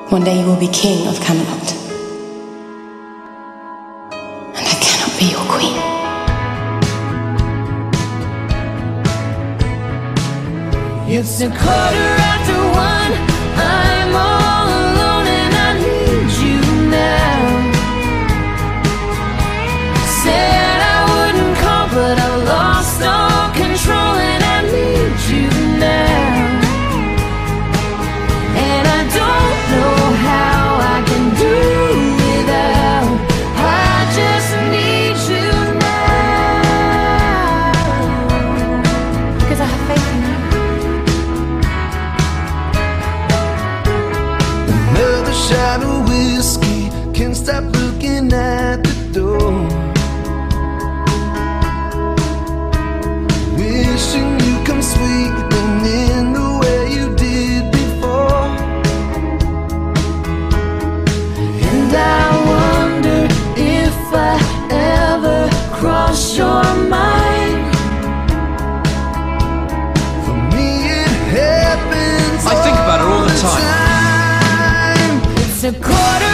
One day you will be king of Camelot, and I cannot be your queen. It's 1:15. I'm all alone and I need you now. Said I wouldn't call, but I've lost all control and I need you now. And I don't know how I can do without. I just need you now. Because I have faith in you. Another shot of whiskey, can't stop looking at the door. Wishing you come sweeping in the way you did before. And I wonder if I ever cross your mind. For me it happens I think about her all the time. time. It's 1:15.